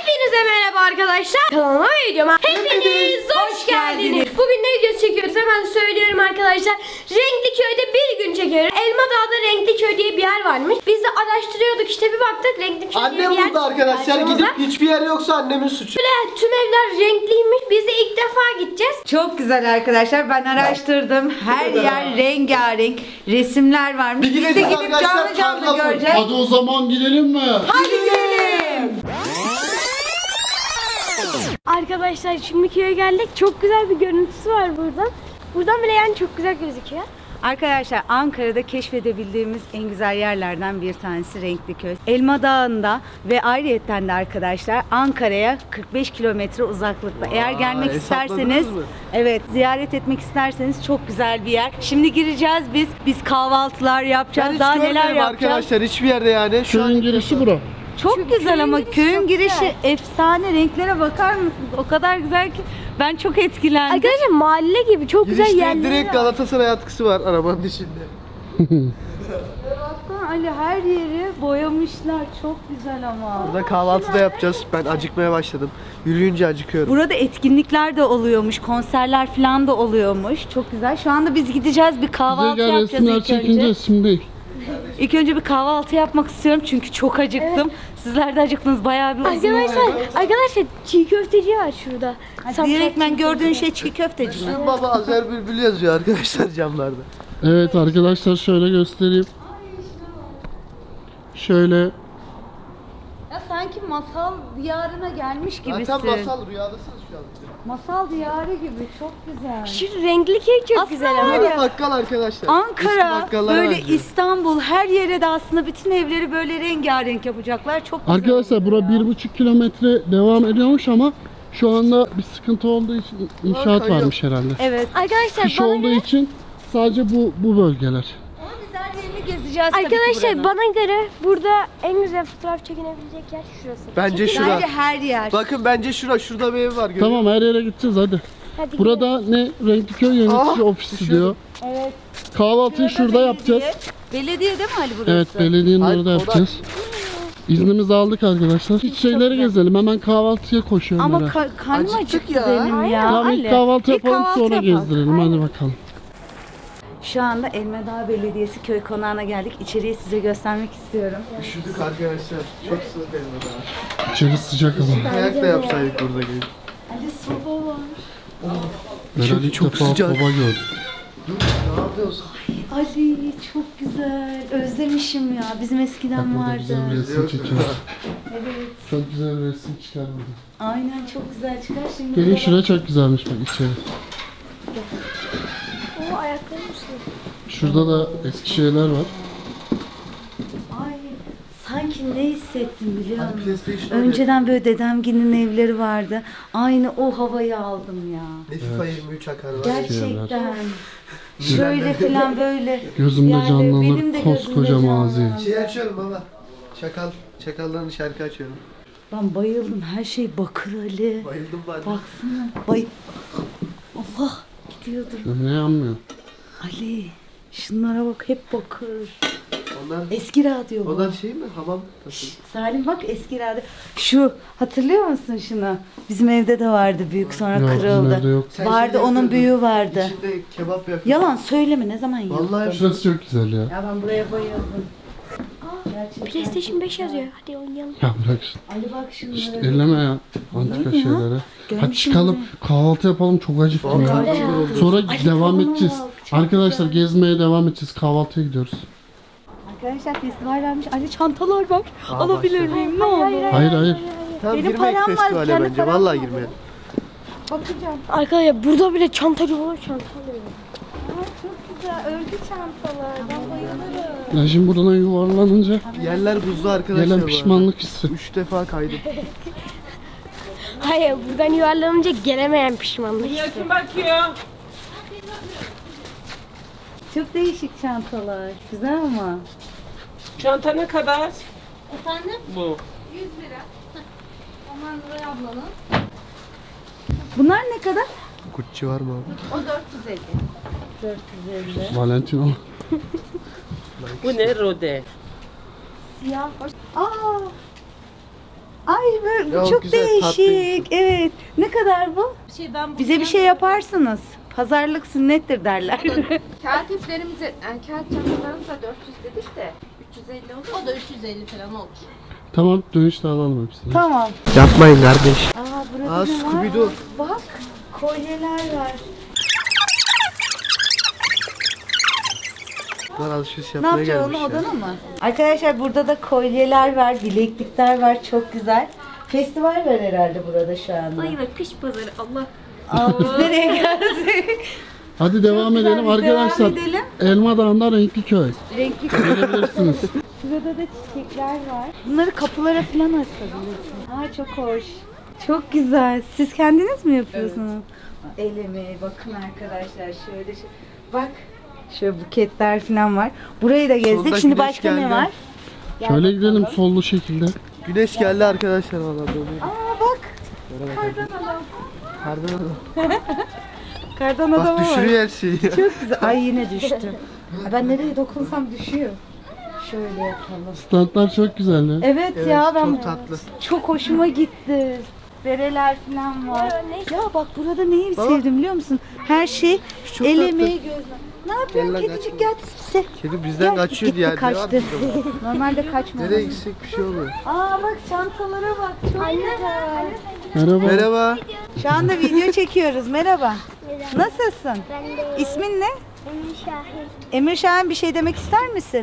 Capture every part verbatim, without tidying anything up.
Hepinize merhaba arkadaşlar. Kanalıma ve videoma hepiniz hoş geldiniz. Bugün ne videosu çekiyoruz hemen söylüyorum arkadaşlar. Renkliköy'de bir gün çekiyoruz. Elmadağ'da Renkliköy diye bir yer varmış. Biz de araştırıyorduk işte, bir baktık Renkliköy diye bir yer. Annem burada arkadaşlar, gidip hiçbir yer yoksa annemin suçu. Böyle tüm evler renkliymiş. Biz de ilk defa gideceğiz. Çok güzel arkadaşlar, ben araştırdım. Her yer rengarenk, resimler varmış. Bir Biz de gidelim gidip arkadaşlar, canlı canlı tarla göreceğiz. Hadi o zaman gidelim mi? Hadi gidelim. Arkadaşlar şimdi köye geldik. Çok güzel bir görüntüsü var buradan. Buradan bile yani çok güzel gözüküyor. Arkadaşlar Ankara'da keşfedebildiğimiz en güzel yerlerden bir tanesi Renkliköy. Elma Dağı'nda ve ayrıyetten de arkadaşlar Ankara'ya kırk beş kilometre uzaklıkta. Eğer gelmek isterseniz, mı? evet, ziyaret etmek isterseniz çok güzel bir yer. Şimdi gireceğiz biz. Biz kahvaltılar yapacağız. Ben hiç Daha neler görmedim yapacağız. arkadaşlar hiçbir yerde yani. Şu Köyün an girişi bura. Çok Çünkü güzel ama girişi köyün çok girişi güzel. efsane, renklere bakar mısınız? O kadar güzel ki ben çok etkilendim. Arkadaşlar mahalle gibi çok güzel girişte yerleri direkt var. Galatasaray atkısı var arabanın içinde. Baksana Ali, her yeri boyamışlar, çok güzel ama. Burada kahvaltı da yapacağız. Ben acıkmaya başladım. Yürüyünce acıkıyorum. Burada etkinlikler de oluyormuş, konserler falan da oluyormuş. Çok güzel. Şu anda biz gideceğiz, bir kahvaltı Bize gel yapacağız resimler ilk önce. çekince şimdi değil. İlk önce bir kahvaltı yapmak istiyorum çünkü çok acıktım. Sizler de acıktınız, bayağı bir uzun. Arkadaşlar, arkadaşlar çiğ köfteci var şurada. Direktmen gördüğün şey çiğ köfteci mi? Müslüm Baba Azer Bülbül yazıyor arkadaşlar camlarda. Evet arkadaşlar, şöyle göstereyim. Şöyle Ya sanki masal diyarına gelmiş gibisin. Zaten masal rüyadasınız şu an. Masal diyarı gibi, çok güzel. Şu renkli köy çok Aslında güzel var ama. ya, Burada bakkal arkadaşlar. Eski Ankara, bakkallara böyle benziyor. İstanbul, her yere de aslında bütün evleri böyle rengarenk yapacaklar. Çok güzel arkadaşlar olur bura ya. bir buçuk kilometre devam ediyormuş ama şu anda bir sıkıntı olduğu için inşaat kayıyor. varmış herhalde. Evet. Arkadaşlar Kış bana olduğu göre, için sadece bu bu bölgeler. Ama biz her yerini gezeceğiz tabii ki arkadaşlar buranın. bana göre burada en güzel fotoğraf çekinebilecek yer şurası. Bence şura. Bence her yer. Bakın bence şura. Şurada bir ev var. görüyor Tamam, her yere gideceğiz hadi. Hadi Burada ne Renkliköy yönetici Aa, ofisi düşürdüm. diyor. Evet. Kahvaltıyı şurada Belediye. yapacağız. Belediye değil mi Ali burası? Evet, belediyenin Hayır, orada o da- yapacağız. İznimizi aldık arkadaşlar. Hiç şeyleri gezelim. Hemen kahvaltıya koşuyorum. Ama herhalde. ka karnım Acıktık acıktı ya. benim ya. Tamam, ilk Ali. kahvaltı İlk yapalım, kahvaltı sonra yapalım. gezdirelim. Hadi bakalım. Şu anda Elmadağ Belediyesi köy konağına geldik. İçeriği size göstermek istiyorum. Üşüdük arkadaşlar. Çok soğuk elma daha. İçeri sıcak ama. Kayak da yapsaydık burada gelip. Ali soba var. Meral ilk çok defa sıcak. baba gördüm. Ne yapıyorsun? Ali çok güzel. Özlemişim ya. Bizim eskiden Burada vardı. güzel bir resim çekiyoruz. Evet. Çok güzel bir resim çıkar burada. Aynen, çok güzel çıkar şimdi. Gelin, burada. şuraya çok güzelmiş bak, içeri. O ayaklarım ısınıyor. Şurada da eski şeyler var. Ay, sanki ne hissettim biliyor Hadi musun? PlayStation Önceden böyle dedemginin evleri vardı. Aynı o havayı aldım ya. Ne FIFA yirmi üç akar var. Gerçekten. Şöyle falan böyle. Gözümde Yani benim de canlanır gözümde koskoca mazi. canlanır. Şey açıyorum baba. Çakal. Çakalların şarkı açıyorum. Ben bayıldım. Her şey bakır Ali. Bayıldım ben. Baksana. Bay... Allah gidiyordur. Ne yanmıyor? Ali şunlara bak, hep bakır. Onlar, Eski radyo bu. onlar şey mi? Hamam tasın. Salim bak, eski radyo. Şu, hatırlıyor musun şunu? Bizim evde de vardı, büyük sonra Yok, bizim kırıldı. evde yok. Sen Vardı, şimdi onun yapıyordun. büyüğü vardı. İçinde kebap yapıyor. Yalan söyleme, ne zaman yaptın? Vallahi Şurası çok güzel ya. Ya ben buraya bayıldım. Gerçekten PlayStation beş yazıyor. Hadi oynayalım. Ya bırak şimdi. Ali bak şunlara. İşte elleme ya. Antika Ne ya? şeylere. Hadi Görmüşsün çıkalım. Kahvaltı yapalım, çok acıktım ya. Vallahi olur. Sonra Ay, devam tamam, edeceğiz. çok Arkadaşlar güzel. gezmeye devam edeceğiz. Kahvaltıya gidiyoruz. Arkadaşlar festival varmış. Ali çantalar var. Aa, Alabilir başladı. miyim? Ne olur. Hayır hayır. Tamam, Benim girmeyin param var, festivale kendi bence. param Vallahi var. girmeyelim. Bakacağım. Arkadaşlar burada bile çantacı olur, çanta alıyor. Aa, çok güzel. Örgü çantalar. Ben bayılırım. Ya şimdi buradan yuvarlanınca Yerler buzlu arkadaşlar. gelen bu pişmanlık hissi. arada. Üç defa kaydım. Hayır, buradan yuvarlanınca gelemeyen pişmanlık hissi. Kim bakıyor? Çok değişik çantalar. Güzel ama. Çanta ne kadar? Efendim? Bu. yüz lira. Aman Nuray ablanın. Bunlar ne kadar? Gucci var mı abi? O dört yüz elli. dört yüz elli. Valentino. Bu ne rode? Siyah. Aa! Ay böyle Ya, çok güzel, değişik. tatlıymış. Evet. Ne kadar bu? Bir şey ben Bize bir şey yaparsınız. Pazarlık sünnettir derler. Kağıt iplerimize, yani kağıt çantalarımıza dört yüz dedik de üç yüz elli olur. O da üç yüz elli falan olur. Tamam dönüşte alalım hepsini. Tamam. Yapmayın kardeş. Aa burada Aa, ne var? Scooby-Doo. Bak kolyeler var. Bunlar alışveriş Ne yapmaya yapacaksın gelmiş onu ya. odana mı? Arkadaşlar burada da kolyeler var, bileklikler var. Çok güzel. Festival var herhalde burada şu anda. Ay kış pazarı Allah. Aa, biz nereye geldik? Hadi devam güzel, edelim biz arkadaşlar. devam edelim. Elma Dağı'nda renkli köy. Renkli Gelebilirsiniz. Şurada da çiçekler var. Bunları kapılara falan asabilirsin. Aa çok hoş. Çok güzel. Siz kendiniz mi yapıyorsunuz? Evet. El emeği bakın arkadaşlar şöyle şey. Bak şöyle buketler falan var. Burayı da gezdik. Sonunda Şimdi güneş başka ne geldi. var? Gel Şöyle gidelim bakalım. sollu şekilde. Güneş geldi arkadaşlar valla böyle. Aa bak. Kardan adam. Kardan adam. Kardan adam Bak var. düşürüyor her şeyi ya. Çok güzel. Ay yine düştü. Ay, ben nereye dokunsam düşüyor. Şöyle yapalım. Standlar çok güzel ya. Evet, Evet, ya ben çok tatlı. çok hoşuma gitti. Bereler falan var. Ya bak burada neyi Baba. sevdim biliyor musun? Her şey Çok el tatlı. emeği gözle. Ne yapıyorsun Gel lan, kedicik kaçma. gel pisi. Kedi bizden Gel, kaçıyor gitti, diye. kaçtı. Normalde kaçmaz. Nereye gitsek bir şey oluyor. Aa bak çantalara bak çok güzel. Merhaba. Merhaba. Şu anda video çekiyoruz. Merhaba. Nasılsın? Ben de İsmin ne? Emir Şahin. Emir Şahin bir şey demek ister misin?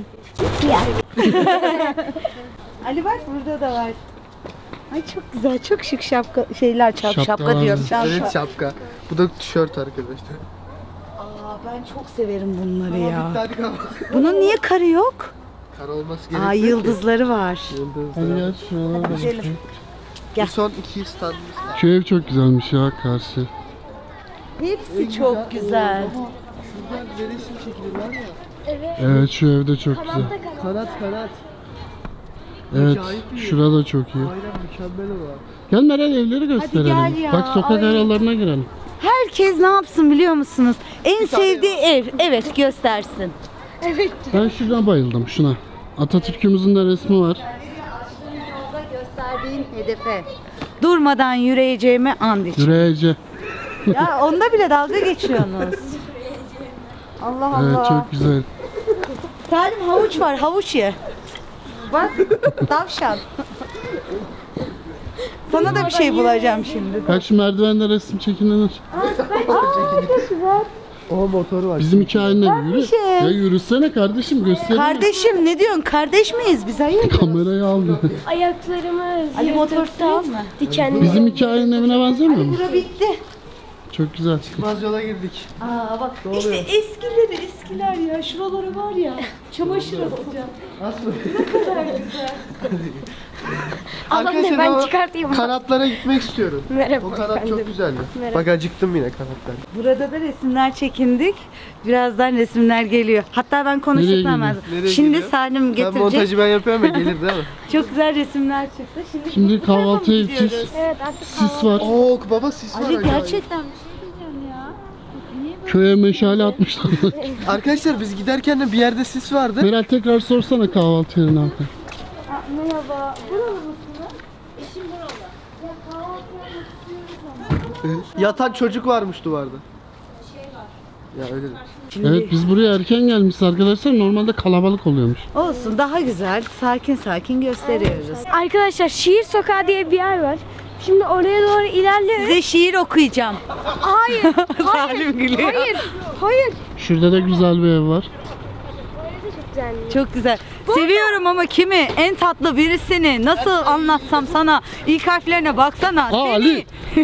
Ali bak burada da var. Ay çok güzel, çok şık şapka şeyler çap şapka Şapkalar. diyorum. Şapka. Evet şapka. Bu da tişört arkadaşlar. Aa ben çok severim bunları Ama ya. bitti hadi kapat. Bunun niye karı yok? Kara olması gerekiyor Aa ki. yıldızları var. Hadi Yıldızlar. gel şuralara da Güzelim. bakayım. Gel. Bu son iki standımız. Şu ev çok güzelmiş ya karşı. Hepsi çok güzel. Şuradan bir resim çekilir var ya. Evet şu ev de çok güzel. Kanat kanat. Evet Acayip iyi. şurada çok iyi. Aynen mükemmel o. Gel Meral evleri gösterelim. gel ya, Bak sokak ay. aralarına girelim. Herkes ne yapsın biliyor musunuz? En sevdiği ev. Evet göstersin. Ben şuradan bayıldım şuna. Atatürk'ümüzün de resmi var. Yolda gösterdiğin hedefe durmadan yürüyeceğime and için. Yüreğece. Ya onda bile dalga geçiyorsunuz. Allah Allah. Evet çok güzel. Salim havuç var, havuç ye. Bak, tavşan. Sana da bir şey bulacağım şimdi. Bak şu merdivende resim çekilenir. O motor var. Bizim hikayenin yürü. şey. Ya yürüsene kardeşim gösterelim. Kardeşim ne diyorsun? Kardeş miyiz biz? Hayır. Kamerayı aldı. Ayaklarımız Ali motor sağ mı? dikenli. Bizim hikayenin evine benzemiyor mu? Bura bitti. Çok güzel. Çıkmaz yola girdik. Aa bak işte eskileri eskiler ya. Şuraları var ya. Çamaşır asacağım. Nasıl? Allah ne ben çıkartayım. Kanatlara gitmek istiyorum. Merhaba O kanat efendim. çok güzeldi. Merhaba. Bak acıktım yine kanatlar. Burada da resimler çekindik. Birazdan resimler geliyor. Hatta ben konuşup Nereye hemen. Nereye Şimdi geliyor? Salim Ben getirecek. montajı ben yapıyorum ya gelir değil mi? Çok güzel resimler çıktı. Şimdi, Şimdi bu tarafa mı kahvaltıya gidiyoruz? gideceğiz. Evet artık Sis var. Oo baba sis var. Ali acayip. gerçekten bir şey diyeceğim ya. Köye meşale atmışlar. Arkadaşlar biz giderken de bir yerde sis vardı. Meral tekrar sorsana kahvaltı yerine abi. Merhaba. Buralı mısınız? Yatan çocuk varmış duvarda. Ya öyle de. Evet biz buraya erken gelmişiz arkadaşlar. Normalde kalabalık oluyormuş. Olsun daha güzel. Sakin sakin gösteriyoruz. Arkadaşlar Şiir Sokağı diye bir yer var. Şimdi oraya doğru ilerliyoruz. Size şiir okuyacağım. Hayır. Salim gülüyor. Hayır. Hayır. Şurada da güzel bir ev var. Çok güzel. Seviyorum ama kimi? En tatlı birisini. Nasıl anlatsam sana? İlk harflerine baksana. Aa, Seni. Ali.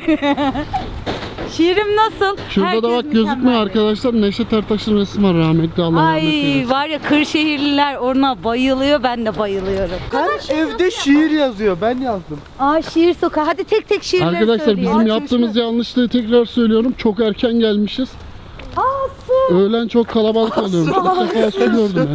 Şiirim nasıl? Şurada Herkes da bak gözükmüyor mükemmel. arkadaşlar. Neşet Ertaş'ın resmi var rahmetli. Allah rahmet Ay eylesin. var ya Kırşehirliler ona bayılıyor. Ben de bayılıyorum. Her evde şiir yazıyor. Ben yazdım. Aa şiir sokağı. Hadi tek tek şiirleri Arkadaşlar söyleyin. bizim Aa, yaptığımız yanlışlığı tekrar söylüyorum. Çok erken gelmişiz. Aa su. Öğlen çok kalabalık oluyormuş. İlk defa su gördüm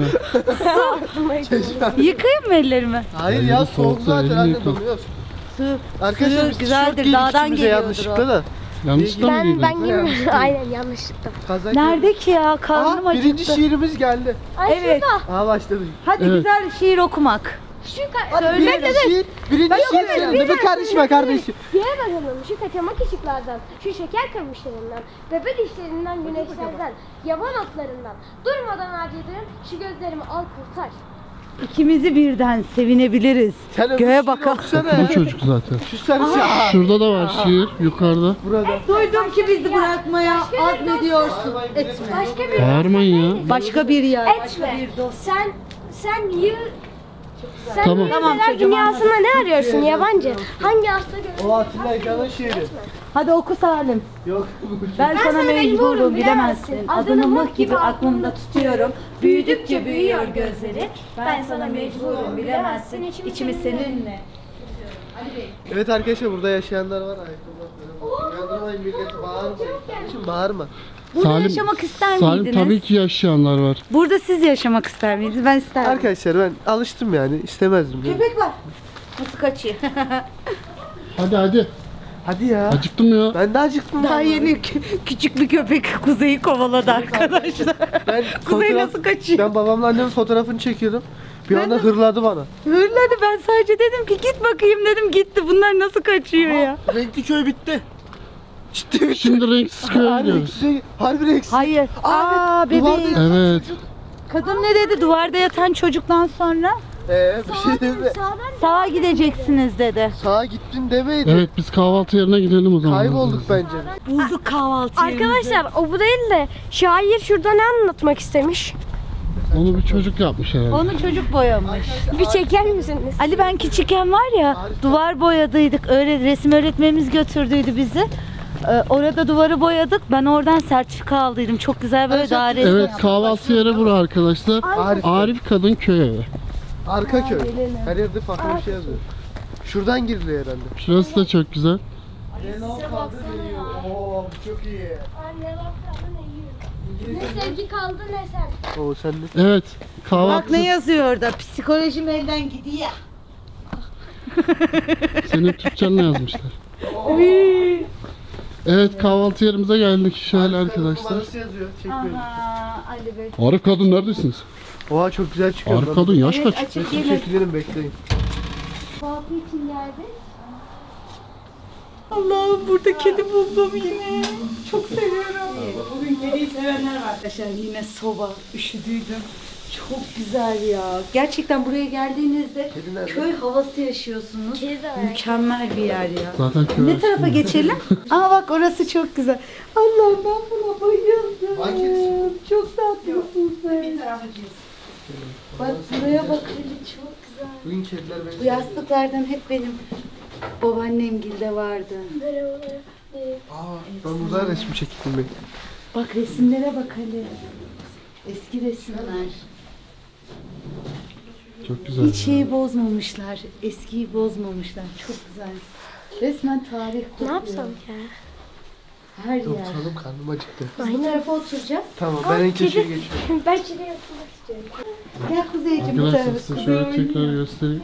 yani. Yıkayayım mı ellerimi? Hayır Elini ya soğuk soğuk zaten elini anne yıka. donuyoruz. Su. Arkadaşlar Suyu biz güzeldir, tişört giydik dağdan üstümüze geliyordur yanlışlıkla o. da. Yanlışlıkla mı Ben giydin? ben girmiyorum. Aynen yanlışlıkla. Kazak Nerede ki ya? Karnım Aa, birinci acıktı. şiirimiz geldi. Ay Evet. şurada. Aa başladık. Hadi Evet. güzel şiir okumak. Şu ka- Hadi birinci Bekle, dur. şiir. Birinci şiir okuyorum, söyle. bir Bebek dakika, kardeşime bir dakika. kardeşim. Yere bakalım şu kaçamak ışıklardan, şu şeker kamışlarından, bebe dişlerinden, güneşlerden, yaban otlarından, durmadan harcadığın şu gözlerimi al kurtar. İkimizi birden sevinebiliriz. Sen öbür Göğe şiiri bakalım. okusana. Bu çocuk zaten. Şu sen şiir. Şurada da var şiir yukarıda. Burada. Duydum ki bizi bırakmaya azmediyorsun. Etme. Başka bir Bağırmayın ya. Başka bir yer, başka etme. bir dost. Sen, sen yı... Sen Tamam. tamam, Tamam çocuğum, dünyasında ne arıyorsun yabancı? Hangi hasta O Atilla İlkan'ın şiiri. Hadi oku Salim. Yok. Ben, sana sana mecburum, mecburum, bilemezsin. bilemezsin. Adını Adını mıh gibi aklımda tutuyorum. Büyüdükçe büyüyor gözleri. Ben sana mecburum, bilemezsin. İçimi seninle. Evet arkadaşlar burada yaşayanlar var. Ayakkabılar. Uyandırmayın milleti, bağırmayın. Şimdi bağırma. Burada Salim- yaşamak ister Salim miydiniz? tabii ki yaşayanlar var. Burada siz yaşamak ister miydiniz? Ben isterdim. Arkadaşlar ben alıştım yani istemezdim. Yani. Köpek var. Nasıl kaçıyor? Hadi hadi. Hadi ya. Acıktım ya. Ben de acıktım. Daha vallahi. yeni kü- küçük bir köpek Kuzey'i kovaladı arkadaşlar. Ben Kuzey fotoğraf- nasıl kaçıyor? Ben babamla annemin fotoğrafını çekiyordum. Bir anda hırladı bana. Hırladı, ben sadece dedim ki git bakayım dedim, gitti. Bunlar nasıl kaçıyor ya? Renkli köy bitti. Ciddi bitti. Şimdi renksiz köye Harbi gidiyoruz. renksiz. Harbi renksiz. Hayır. Aa, evet, duvarda bebeğim. yatan Evet. çocuk. Kadın ne dedi duvarda yatan çocuktan sonra? Ee, bir şey dedi. Sağa gideceksiniz dedi. Sağa gittin demeydi. Evet biz kahvaltı yerine gidelim o zaman. Kaybolduk bence. Bulduk kahvaltı yerimizi. Arkadaşlar o bu değil de şair şurada ne anlatmak istemiş? Onu bir çocuk yapmış herhalde. Onu çocuk boyamış. Bir çeker misiniz? Ali ben küçükken var ya duvar boyadıydık. Öyle resim öğretmenimiz götürdüydü bizi. Ee, orada duvarı boyadık. Ben oradan sertifika aldıydım. Çok güzel böyle daire. Evet kahvaltı yeri bura arkadaşlar. Arif. Arif Kadın Köy Evi. Arka köy. Her yerde farklı bir şey yazıyor. Şuradan giriliyor herhalde. Şurası da çok güzel. Oo çok iyi. Anne bak ne sevgi kaldı ne sen. Oo sen de. Evet Bak kahvaltı. ne yazıyor orada. Psikolojim elden gidiyor. Senin Türkçenle yazmışlar. Evet kahvaltı yerimize geldik şöyle arkadaşlar. Numarası yazıyor. Çekmeyin. Aha Ali Bey. Arif Kadın neredesiniz? Oha çok güzel çıkıyor. Arif Kadın yaş kaç? Açık Resim yemek. çekilelim bekleyin. Kahvaltı için geldi. Allah'ım burada kedi buldum yine. Çok seviyorum. Bugün kediyi sevenler var. Arkadaşlar yine soba. Üşüdüydüm. Çok güzel ya. Gerçekten buraya geldiğinizde Kedi nerede? köy havası yaşıyorsunuz. Kedi de var. Mükemmel bir yer ya. Zaten köy. Ne tarafa geçelim? Aa bak orası çok güzel. Allah'ım ben buna bayıldım. Hangi kedisi? Çok tatlısın sen. Bak buraya bak Ali, çok güzel. Bugün kediler Bu beni yastıklardan hep benim babaannemgilde vardı. Merhabalar. Ee, Aa, ben burada resim çektim ben. Bak resimlere bak Ali. Eski resimler. Çok güzel. Hiç şeyi bozmamışlar. Eskiyi bozmamışlar. Çok güzel. Resmen tarih Ne kokuyor. yapsam ya? Her Yok yer. canım karnım acıktı. Biz bu tarafa oturacağız. Tamam ben en köşeye geçiyorum. Ben şuraya yapmak istiyorum. Gel Kuzeyciğim bu Arkadaşlar tarafa. size şöyle tekrar göstereyim.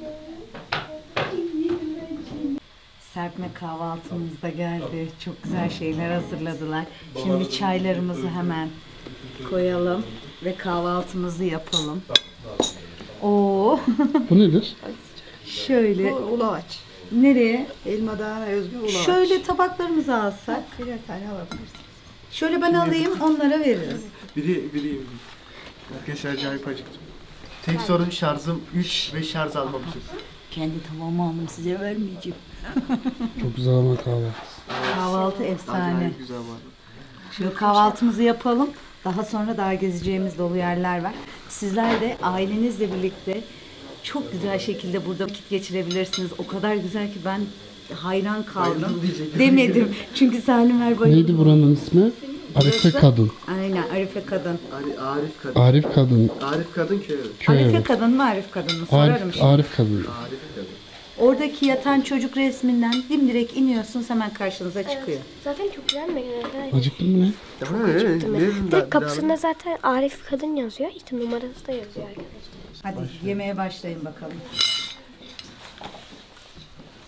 Serpme kahvaltımız da geldi. Çok güzel şeyler hazırladılar. Şimdi çaylarımızı hemen koyalım ve kahvaltımızı yapalım. Oo. Bu nedir? Şöyle. Ulaç. Nereye? Elma Dağı'na özgü ulaç. Şöyle tabaklarımızı alsak. Birer tane alabilirsiniz. Şöyle ben alayım, onlara veririm. Biri, biri, biri. Arkadaşlar acayip acıktım. Tek sorun şarjım üç ve şarj almamışız. Kendi tabağımı aldım, size vermeyeceğim. Çok güzel ama kahvaltı. Kahvaltı efsane. Acayip güzel var. Şöyle kahvaltımızı yapalım. Daha sonra daha gezeceğimiz dolu yerler var. Sizler de ailenizle birlikte çok güzel şekilde burada vakit geçirebilirsiniz. O kadar güzel ki ben hayran kaldım. Bayıldım diyecektim. Demedim. Çünkü Salim Er bayıldı. Neydi buranın ismi? Arife Kadın. Aynen, Arife Kadın. Ari, Arif Kadın. Arif Kadın Arif Kadın köy evi. Köy Arife Evi. Kadın mı, Arif Kadın mı? Sorarım Arif, şimdi. Arif Kadın. Arif Kadın. Oradaki yatan çocuk resminden dimdirek iniyorsunuz, hemen karşınıza çıkıyor. Zaten çok güzel mi? arkadaşlar? Acıktın mı ne? Tamam öyle mi? Direkt kapısında zaten Arif kadın yazıyor. İşte numarası da yazıyor arkadaşlar. Hadi yemeğe başlayın bakalım.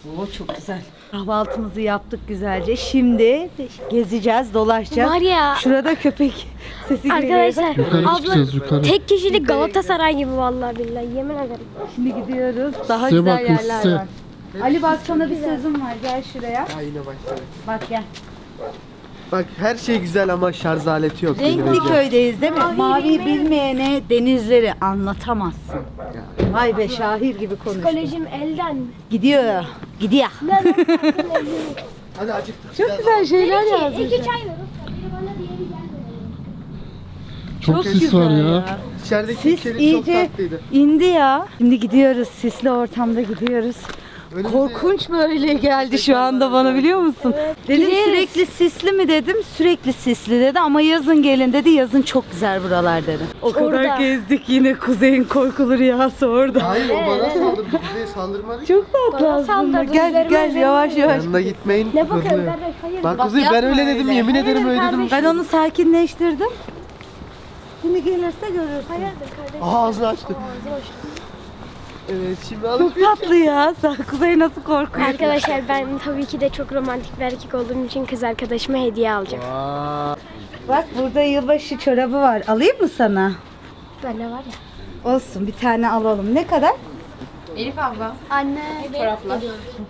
Oo, çok güzel. Kahvaltımızı yaptık güzelce. Şimdi gezeceğiz, dolaşacağız. Var ya. Şurada köpek sesi geliyor. Arkadaşlar Yukarı abla çıkacağız, yukarı. tek kişilik Galatasaray gibi vallahi billahi yemin ederim. Şimdi gidiyoruz. Daha Size güzel bakın, yerler size. var. Ali bak sana bir sözüm var. Gel şuraya. Ha yine başladı. Bak gel. Bak her şey güzel ama şarj aleti yok. Renkli köydeyiz değil mi? Mavi bilmeyene denizleri anlatamazsın. Vay be, şair gibi konuş. Psikolojim elden. Gidiyor. Gidiyor. Hadi acıktık. Çok güzel şeyler yazmış. İki çay ver. Biri bana diğeri gelmedi. Çok, sis var ya. İçerideki Sis içerik çok iyice tatlıydı. indi ya. Şimdi gidiyoruz. Sisli ortamda gidiyoruz. Önümüzde- Korkunç böyle geldi şu anda bana, biliyor musun? Dedim sürekli sisli mi dedim. Sürekli sisli dedi ama yazın gelin dedi. Yazın çok güzel buralar dedi. O kadar Orada. gezdik, yine kuzeyin korkulu rüyası orada. Hayır o bana saldırdı. Bize saldırmadı ki. Çok tatlı aslında. saldırdı, Gel üzerime gel üzerime. yavaş yavaş. Yanına gitmeyin. Ne bakıyorsun kızıyor. kardeş? Hayır. Bak Bak, kuzey ben yapma öyle dedim öyle. yemin ederim Hayır öyle dedim. kardeşim. Ben onu sakinleştirdim. Şimdi gelirse görürsün. Hayırdır kardeş? Aha ağzını açtı. Evet şimdi alıp Çok tatlı ya. Sen Kuzey nasıl korkuyor? Arkadaşlar ben tabii ki de çok romantik bir erkek olduğum için kız arkadaşıma hediye alacağım. Bak burada yılbaşı çorabı var. Alayım mı sana? Bende var ya. Olsun, bir tane alalım. Ne kadar? Elif abla. Anne. Çoraplar.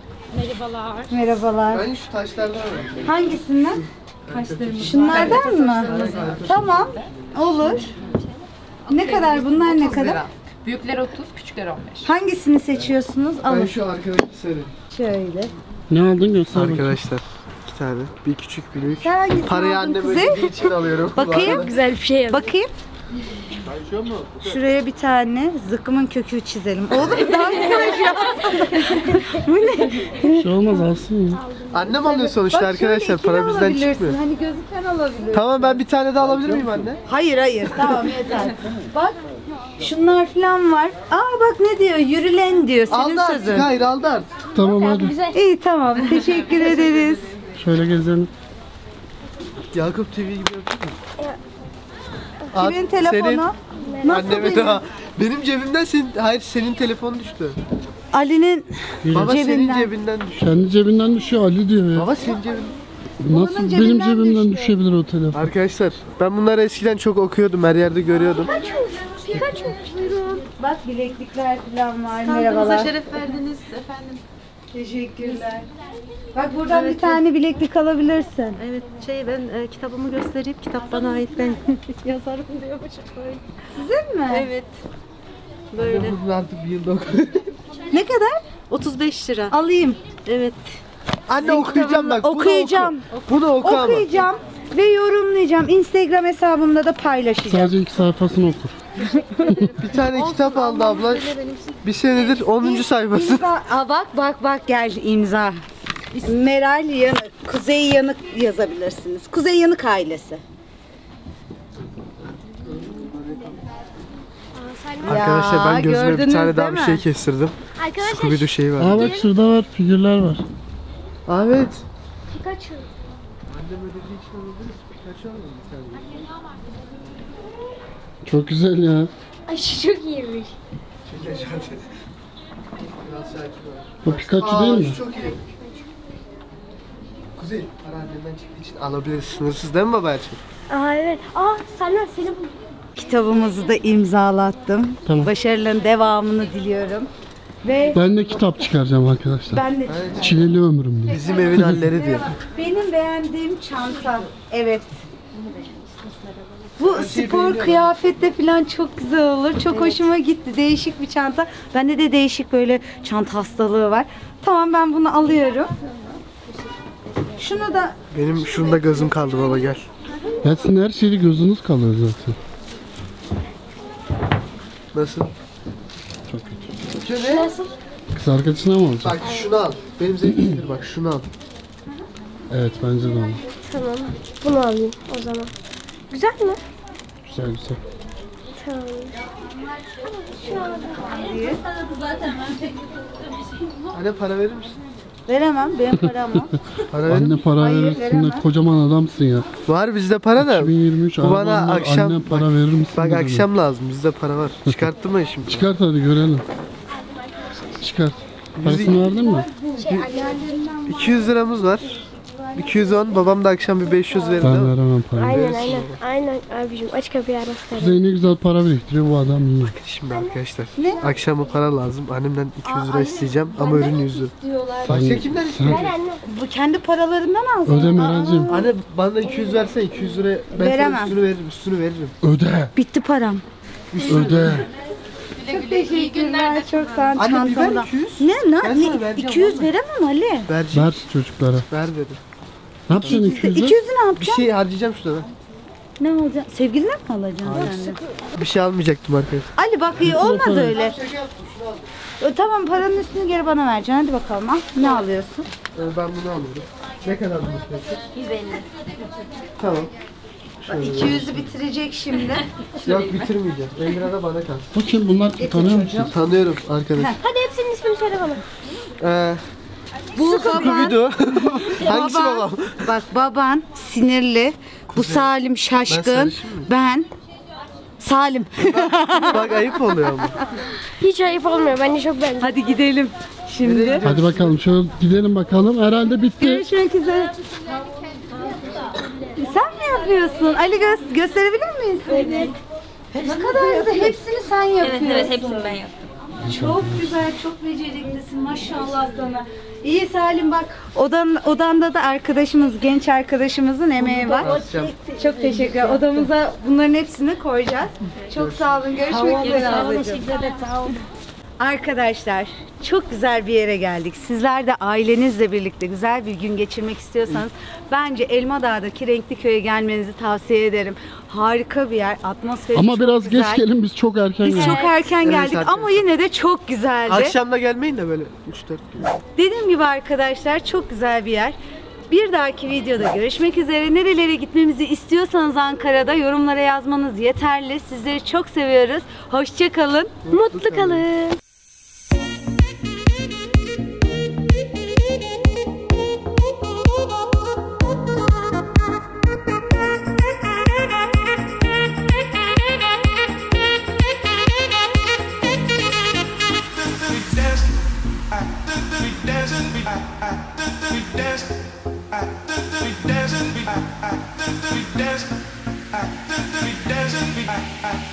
Merhabalar. Ben şu taşlardan alayım. Hangisinden? Şunlardan mı? Tamam. Olur. Ne kadar bunlar, ne kadar? Büyükler otuz, küçükler on beş. Hangisini seçiyorsunuz? Ben Alın. şu arkadaki sarı. Şöyle. Ne aldın göster bakayım. Arkadaşlar iki tane. Bir küçük bir büyük. Sen hangisini Parayı aldın annem Kuzey? ödediği için alıyorum. Bakayım. Güzel bir şey yap. Bakayım. Şuraya bir tane zıkkımın kökü çizelim. Oğlum daha güzel ya. Bu ne? Bir şey olmaz alsın ya. Annem alıyor sonuçta Bak şöyle arkadaşlar. ikili Para bizden alabilirsin. çıkmıyor. Hani gözüken alabilirsin. Tamam ben bir tane daha alabilir miyim anne? Hayır hayır, tamam yeter. Bak şunlar falan var. Aa bak ne diyor? Yürülen diyor. Senin Aldı artık. sözün. Hayır aldı artık. Tamam hadi. İyi tamam. Teşekkür ederiz. Şöyle gezelim. Yakup T V gibi yapıyor mu? Kimin telefonu? Senin, Nasıl anneme benim? daha. Benim cebimden senin, hayır senin telefon düştü. Ali'nin Baba senin cebinden. cebinden düştü. Kendi cebinden düşüyor Ali diyor ya. Baba senin cebin. Nasıl Oğlunun benim cebinden cebimden düştü. düşebilir o telefon? Arkadaşlar ben bunları eskiden çok okuyordum. Her yerde görüyordum. Pikachu. Buyurun. Bak bileklikler falan var. Merhabalar. şeref verdiniz efendim. Teşekkürler. Bak buradan bir tane bileklik alabilirsin. Evet şey ben e, kitabımı göstereyim. Kitap bana ait, ben yazarım diyormuşum böyle. Sizin mi? Evet. Böyle. Bunun artık bir yılda okuyorum. Ne kadar? otuz beş lira. Alayım. Evet. Anne okuyacağım bak. bunu Okuyacağım. Oku. Bunu oku ama. Okuyacağım ve yorumlayacağım. Instagram hesabımda da paylaşacağım. Sadece iki sayfasını okur. Bir tane kitap aldı abla. Bir senedir onuncu sayfası. İmza. Aa, bak bak bak gel imza. Meral Yanık, Kuzey Yanık yazabilirsiniz. Kuzey Yanık ailesi. Arkadaşlar ben gözüme bir gördünüz tane daha değil bir mi? şey kestirdim. Arkadaşlar Scooby-Doo şeyi var. Aa bak şurada var, figürler var. Evet. Pikachu. Annem ödediği için alabiliriz. Pikachu alalım bir tane. Çok güzel ya. Ay şu çok iyiymiş. Biraz sakin ol. Bu Pikachu Aa, değil mi? şu çok iyi. Kuzey, para annemden çıktığı için alabiliriz. Sınırsız değil mi babacığım? Aa evet. Aa Selma seni bu. Kitabımızı da imzalattım. Tamam. Başarıların devamını diliyorum. Ve Ben de kitap çıkaracağım arkadaşlar. ben de Çileli ömrüm diye. Bizim evin halleri diyor. benim beğendiğim çanta. Evet. Bu şeyi spor beğeniyorum. kıyafette falan çok güzel olur. Çok hoşuma gitti. Değişik bir çanta. Bende de değişik böyle çanta hastalığı var. Tamam ben bunu alıyorum. Şunu da Benim şunda gözüm kaldı baba gel. Ya sizin her şeyi gözünüz kalıyor zaten. Nasıl? Çok kötü. Şöyle. Nasıl? Kız arkadaşına mı olacak? Bak şunu al. Benim zevkimdir bak şunu al. Evet bence de onu. Tamam. Bunu alayım o zaman. Güzel mi? Güzel güzel. Tamam. Anne para verir misin? veremem. Benim param o. Para verir Anne misin? para Hayır, verirsin veremem. de kocaman adamsın ya. Var bizde para da. iki bin yirmi üç Bu bana arabanla akşam- annem para bak- verir misin? Bak dedi. akşam lazım bizde para var. Çıkarttın mı şimdi? Çıkart hadi görelim. Çıkart. Parasını verdin mi? iki yüz liramız var. iki yüz on. Babam da akşam bir beş yüz verir. Ben değil mi? veremem parayı. Aynen aynen. Aynen abicim aç kapıyı arasın. Kuzey ne güzel para biriktiriyor bu adam iyi. Şimdi arkadaşlar akşam bu para lazım. Annemden iki yüz lira isteyeceğim ama ürün yüzü. Başka kimden istiyor? Bu kendi paralarından alsın. Öde Meral'cim. Anne bana da iki yüz versen iki yüz lira ben Veremem. sana üstünü veririm, üstünü veririm. Öde. Bitti param. Öde. Güle güle iyi günler. Çok sağ ol. Anne bir ver Çantamda. iki yüz. Ne? Ben Ne? sana ne? vereceğim iki yüz vallahi. veremem Ali. Vereceğim. Ver çocuklara. Ver dedim. Ne yapacaksın iki yüzü? iki yüzü ne Bir yapacaksın? şey harcayacağım şurada. Ne olacak? Sevgililer mi alacaksın sen de? Bir şey almayacaktım arkadaşlar. Ali bak iyi olmaz öyle. E, Tamam paranın üstünü geri bana vereceksin. Hadi bakalım al. Ne alıyorsun? Ee, ben bunu alıyorum. Ne kadar bu fiyatı? yüz elli. Tamam. iki yüzü bitirecek şimdi. Yok bitirmeyeceğim. elli lira da bana kalsın. Bu kim bunlar tanıyor musun? Tanıyorum arkadaş. Hadi hepsinin ismini söyle bana. Ee, Bu baban, Scooby-Doo. Hangisi baban, babam? bak baban sinirli. Bu Salim şaşkın. sarışın mıyım? Ben Salim. Bak ayıp oluyor ama. Hiç ayıp olmuyor. Bence çok benziyor. Hadi gidelim. Şimdi. Hadi bakalım şöyle gidelim bakalım. Herhalde bitti. Görüşmek üzere. Sen mi yapıyorsun? Ali gö- gösterebilir miyiz seni? Ne kadar güzel. Hepsini sen yapıyorsun. Evet evet hepsini ben yaptım. Çok güzel, çok beceriklisin maşallah sana. İyi Salim bak. Odan, odanda da arkadaşımız, genç arkadaşımızın emeği var. Basacağım. Çok teşekkür ederim. Odamıza bunların hepsini koyacağız. Çok sağ olun. Görüşmek üzere ablacığım. Arkadaşlar çok güzel bir yere geldik. Sizler de ailenizle birlikte güzel bir gün geçirmek istiyorsanız bence Elmadağ'daki Renkli Köy'e gelmenizi tavsiye ederim. Harika bir yer. Atmosferi Ama çok biraz güzel. geç gelin biz çok erken Biz geldik. çok erken Evet, geldik arkadaşlar. ama yine de çok güzeldi. Akşam da gelmeyin de böyle üç dört gün. Dediğim gibi arkadaşlar çok güzel bir yer. Bir dahaki videoda görüşmek üzere. Nerelere gitmemizi istiyorsanız Ankara'da yorumlara yazmanız yeterli. Sizleri çok seviyoruz. Hoşça kalın. Mutlu kalın. dancing,